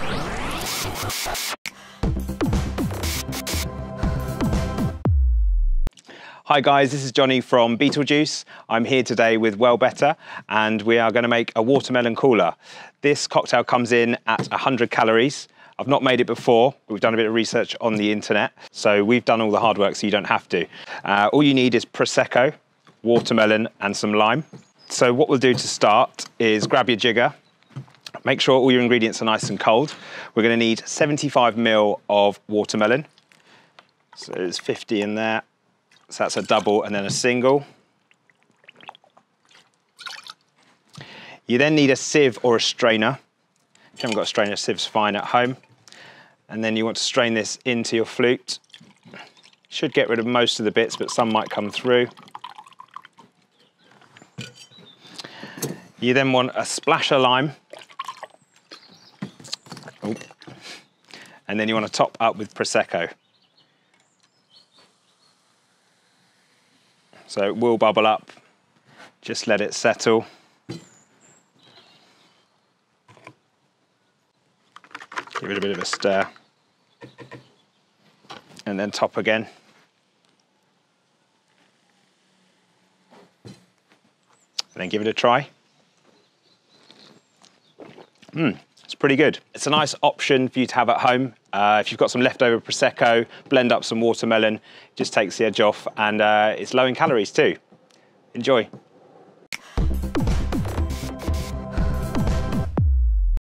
Hi guys, this is Johnny from Beetlejuice. I'm here today with Well Better and we are going to make a watermelon cooler. This cocktail comes in at 100 calories. I've not made it before, but we've done a bit of research on the internet. So we've done all the hard work so you don't have to. All you need is Prosecco, watermelon and some lime. So what we'll do to start is grab your jigger. Make sure all your ingredients are nice and cold. We're going to need 75 ml of watermelon. So there's 50 in there. So that's a double and then a single. You then need a sieve or a strainer. If you haven't got a strainer, a sieve's fine at home. And then you want to strain this into your flute. Should get rid of most of the bits, but some might come through. You then want a splash of lime. Ooh. And then you want to top up with Prosecco. So it will bubble up, just let it settle. Give it a bit of a stir. And then top again. And then give it a try. It's pretty good. It's a nice option for you to have at home. If you've got some leftover Prosecco, blend up some watermelon, just takes the edge off, and it's low in calories too. Enjoy.